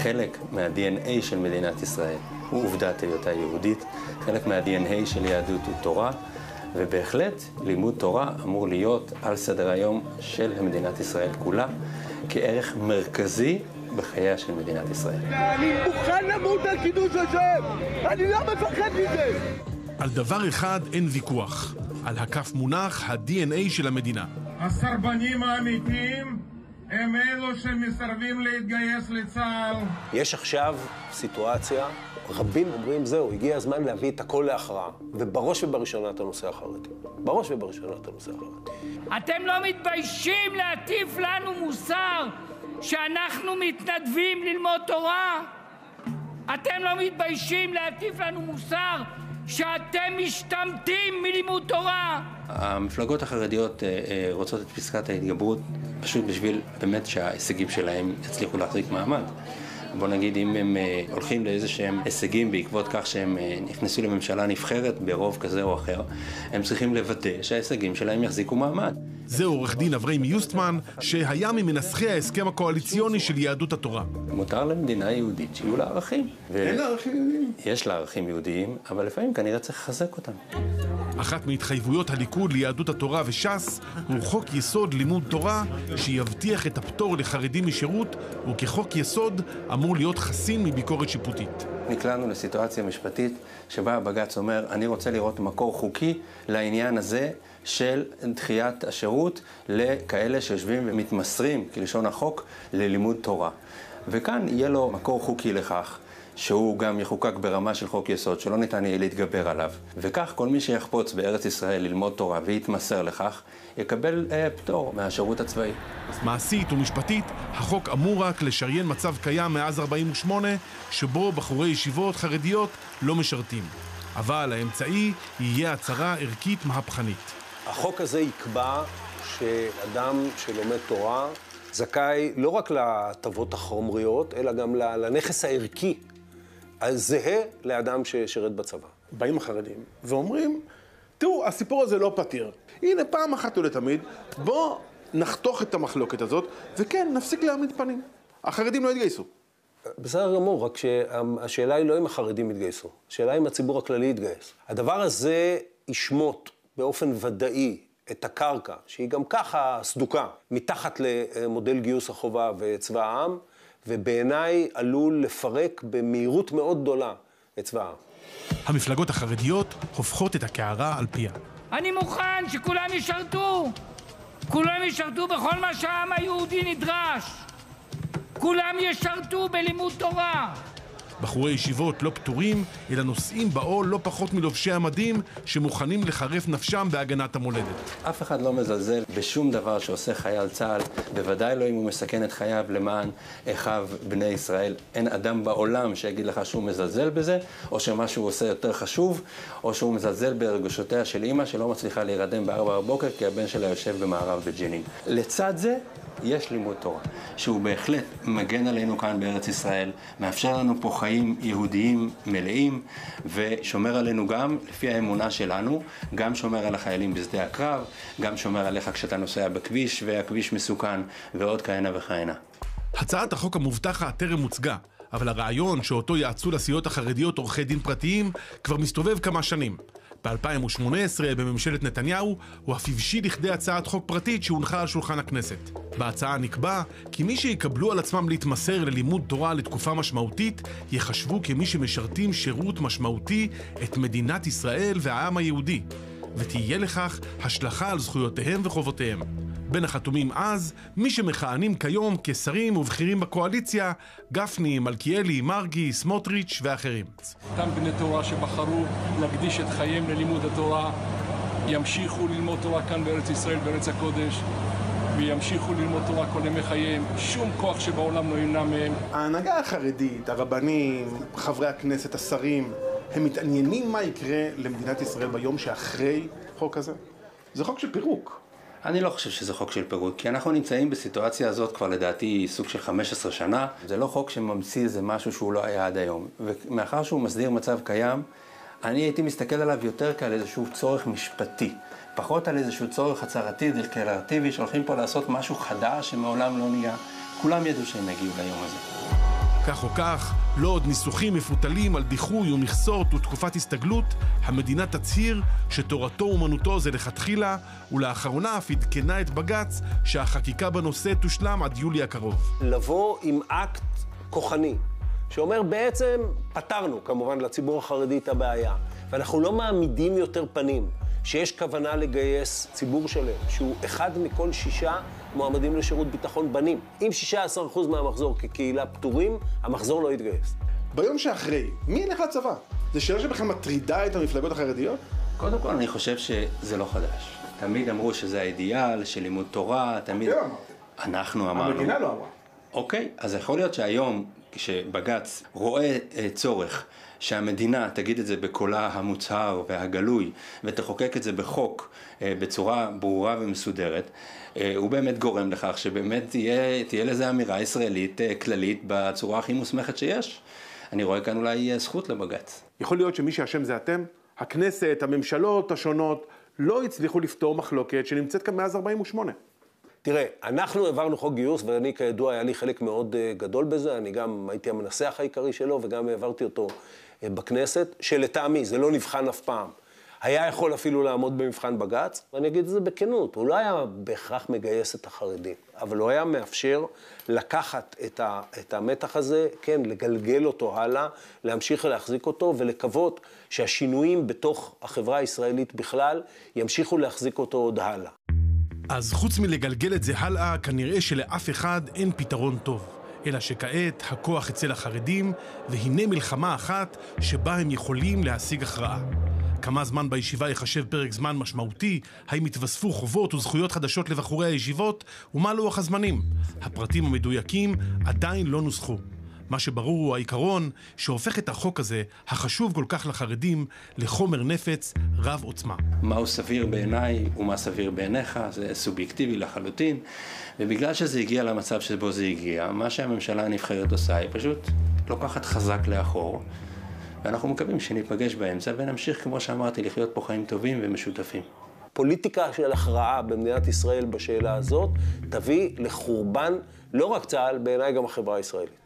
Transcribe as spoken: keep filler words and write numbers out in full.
חלק מה-די אן איי של מדינת ישראל הוא עובדת היותה יהודית, חלק מה-די אן איי של יהדות הוא תורה, ובהחלט לימוד תורה אמור להיות על סדר היום של מדינת ישראל כולה, כערך מרכזי בחייה של מדינת ישראל. אני מוכן למות על קידוש השם! אני לא מפחד מזה! על דבר אחד אין ויכוח, על הכף מונח ה-די אן איי של המדינה. הסרבנים האמיתיים הם אלו שמסרבים להתגייס לצה"ל. יש עכשיו סיטואציה, רבים אומרים זהו, הגיע הזמן להביא את הכל להכרעה, ובראש ובראשונה את הנושא החרדי. בראש ובראשונה את הנושא החרדי. אתם לא מתביישים להטיף לנו מוסר שאנחנו מתנדבים ללמוד תורה? אתם לא מתביישים להטיף לנו מוסר שאתם משתמטים מלימוד תורה? המפלגות החרדיות רוצות את פסקת ההתגברות פשוט בשביל באמת שההישגים שלהם יצליחו להחזיק מעמד. בוא נגיד, אם הם הולכים לאיזה שהם הישגים בעקבות כך שהם נכנסו לממשלה נבחרת ברוב כזה או אחר, הם צריכים לוודא שההישגים שלהם יחזיקו מעמד. זה עורך דין אברהם מיוסטמן, שהיה ממנסחי ההסכם הקואליציוני של יהדות התורה. מותר למדינה יהודית שיהיו לה ערכים. אין לה ערכים יהודיים? יש לה ערכים יהודיים, אבל לפעמים כנראה צריך לחזק אותם. אחת מהתחייבויות הליכוד ליהדות התורה וש"ס הוא חוק יסוד לימוד תורה שיבטיח את הפטור לחרדים משירות, וכחוק יסוד אמור להיות חסין מביקורת שיפוטית. נקלענו לסיטואציה משפטית שבה הבג"ץ אומר, אני רוצה לראות מקור חוקי לעניין הזה של דחיית השירות לכאלה שיושבים ומתמסרים, כלשון החוק, ללימוד תורה. וכאן יהיה לו מקור חוקי לכך, שהוא גם יחוקק ברמה של חוק יסוד, שלא ניתן יהיה להתגבר עליו. וכך כל מי שיחפוץ בארץ ישראל ללמוד תורה ויתמסר לכך, יקבל אה, פטור מהשירות הצבאי. מעשית ומשפטית, החוק אמור רק לשריין מצב קיים מאז ארבעים ושמונה, שבו בחורי ישיבות חרדיות לא משרתים. אבל האמצעי יהיה הצהרה ערכית מהפכנית. החוק הזה יקבע שאדם שלומד תורה זכאי לא רק להטבות החומריות, אלא גם לנכס הערכי, הזהה לאדם ששירת בצבא. באים החרדים ואומרים, תראו, הסיפור הזה לא פתיר. הנה, פעם אחת ולתמיד, בוא נחתוך את המחלוקת הזאת, וכן, נפסיק להעמיד פנים. החרדים לא יתגייסו. בסדר גמור, רק שהשאלה היא לא אם החרדים יתגייסו, השאלה אם הציבור הכללי יתגייס. הדבר הזה ישמוט באופן ודאי את הקרקע, שהיא גם ככה סדוקה, מתחת למודל גיוס החובה וצבא העם, ובעיניי עלול לפרק במהירות מאוד גדולה את צבא העם. המפלגות החרדיות הופכות את הקערה על פיה. אני מוכן שכולם ישרתו. כולם ישרתו בכל מה שהעם היהודי נדרש. כולם ישרתו בלימוד תורה. בחורי ישיבות לא פטורים, אלא נושאים בעול לא פחות מלובשי המדים שמוכנים לחרף נפשם בהגנת המולדת. אף אחד לא מזלזל בשום דבר שעושה חייל צה"ל, בוודאי לא אם הוא מסכן את חייו למען אחיו בני ישראל. אין אדם בעולם שיגיד לך שהוא מזלזל בזה, או שמה שהוא עושה יותר חשוב, או שהוא מזלזל ברגשותיה של אמא שלא מצליחה להירדם בארבע בבוקר כי הבן שלה יושב במערב בג'נין. לצד זה, יש לימוד תורה, שהוא בהחלט מגן עלינו כאן בארץ ישראל, מאפשר לנו פה חיים יהודיים מלאים, ושומר עלינו גם, לפי האמונה שלנו, גם שומר על החיילים בשדה הקרב, גם שומר עליך כשאתה נוסע בכביש, והכביש מסוכן, ועוד כהנה וכהנה. הצעת החוק המובטחת טרם מוצגה, אבל הרעיון שאותו יעצו לסיעות החרדיות עורכי דין פרטיים כבר מסתובב כמה שנים. ב-אלפיים ושמונה עשרה בממשלת נתניהו הוא אף הבשיל לכדי הצעת חוק פרטית שהונחה על שולחן הכנסת. בהצעה נקבע כי מי שיקבלו על עצמם להתמסר ללימוד תורה לתקופה משמעותית יחשבו כמי שמשרתים שירות משמעותי את מדינת ישראל והעם היהודי, ותהיה לכך השלכה על זכויותיהם וחובותיהם. בין החתומים אז, מי שמכהנים כיום כשרים ובכירים בקואליציה, גפני, מלכיאלי, מרגי, סמוטריץ' ואחרים. אותם בני תורה שבחרו להקדיש את חייהם ללימוד התורה, ימשיכו ללמוד תורה כאן בארץ ישראל, בארץ הקודש, וימשיכו ללמוד תורה כל ימי חייהם. שום כוח שבעולם לא ימנע מהם. ההנהגה החרדית, הרבנים, חברי הכנסת, השרים, הם מתעניינים מה יקרה למדינת ישראל ביום שאחרי חוק הזה? זה חוק של פירוק. אני לא חושב שזה חוק של פירוק, כי אנחנו נמצאים בסיטואציה הזאת כבר לדעתי סוג של חמש עשרה שנה. זה לא חוק שממציא איזה משהו שהוא לא היה עד היום. ומאחר שהוא מסדיר מצב קיים, אני הייתי מסתכל עליו יותר כעל איזשהו צורך משפטי. פחות על איזשהו צורך הצהרתי, דקלרטיבי, שהולכים פה לעשות משהו חדש שמעולם לא נהיה. כולם ידעו שהם יגיעו ליום הזה. כך או כך, לא עוד ניסוחים מפותלים על דיחוי ומכסות ותקופת הסתגלות, המדינה תצהיר שתורתו אומנותו זה לכתחילה, ולאחרונה אף עדכנה את בג"ץ שהחקיקה בנושא תושלם עד יולי הקרוב. לבוא עם אקט כוחני, שאומר בעצם פתרנו כמובן לציבור החרדי את הבעיה, ואנחנו לא מעמידים יותר פנים שיש כוונה לגייס ציבור שלם, שהוא אחד מכל שישה מועמדים לשירות ביטחון בנים. אם שישה עשר אחוז מהמחזור כקהילה פטורים, המחזור לא יתגייס. ביום שאחרי, מי ילך לצבא? זו שאלה שבכלל מטרידה את המפלגות החרדיות? קודם כל, אני חושב שזה לא חדש. תמיד אמרו שזה האידיאל של לימוד תורה, תמיד... לא אמרתי. אנחנו אמרנו. המדינה לא אמרה. אוקיי, אז יכול להיות שהיום, כשבג"ץ רואה צורך שהמדינה תגיד את זה בקולה המוצהר והגלוי, ותחוקק את זה בחוק בצורה ברורה ומסודרת, הוא באמת גורם לכך שבאמת תהיה, תהיה לזה אמירה ישראלית כללית בצורה הכי מוסמכת שיש. אני רואה כאן אולי זכות לבג"ץ. יכול להיות שמי שאשם זה אתם? הכנסת, הממשלות השונות, לא הצליחו לפתור מחלוקת שנמצאת כאן מאז ארבעים ושמונה. תראה, אנחנו העברנו חוק גיוס, ואני כידוע היה לי חלק מאוד גדול בזה, אני גם הייתי המנסח העיקרי שלו, וגם העברתי אותו בכנסת, שלטעמי זה לא נבחן אף פעם. היה יכול אפילו לעמוד במבחן בג"ץ, ואני אגיד את זה בכנות, הוא לא היה בהכרח מגייס את החרדים, אבל הוא היה מאפשר לקחת את, ה, את המתח הזה, כן, לגלגל אותו הלאה, להמשיך להחזיק אותו, ולקוות שהשינויים בתוך החברה הישראלית בכלל, ימשיכו להחזיק אותו עוד הלאה. אז חוץ מלגלגל את זה הלאה, כנראה שלאף אחד אין פתרון טוב. אלא שכעת הכוח אצל החרדים, והנה מלחמה אחת שבה הם יכולים להשיג הכרעה. כמה זמן בישיבה יחשב פרק זמן משמעותי, האם יתווספו חובות וזכויות חדשות לבחורי הישיבות, ומה לוח הזמנים. הפרטים המדויקים עדיין לא נוסחו. מה שברור הוא העיקרון שהופך את החוק הזה, החשוב כל כך לחרדים, לחומר נפץ רב עוצמה. מהו סביר בעיניי ומה סביר בעיניך, זה סובייקטיבי לחלוטין, ובגלל שזה הגיע למצב שבו זה הגיע, מה שהממשלה הנבחרת עושה היא פשוט לוקחת חזק לאחור, ואנחנו מקווים שניפגש באמצע ונמשיך, כמו שאמרתי, לחיות פה חיים טובים ומשותפים. פוליטיקה של הכרעה במדינת ישראל בשאלה הזאת תביא לחורבן לא רק צה"ל, בעיניי גם החברה הישראלית.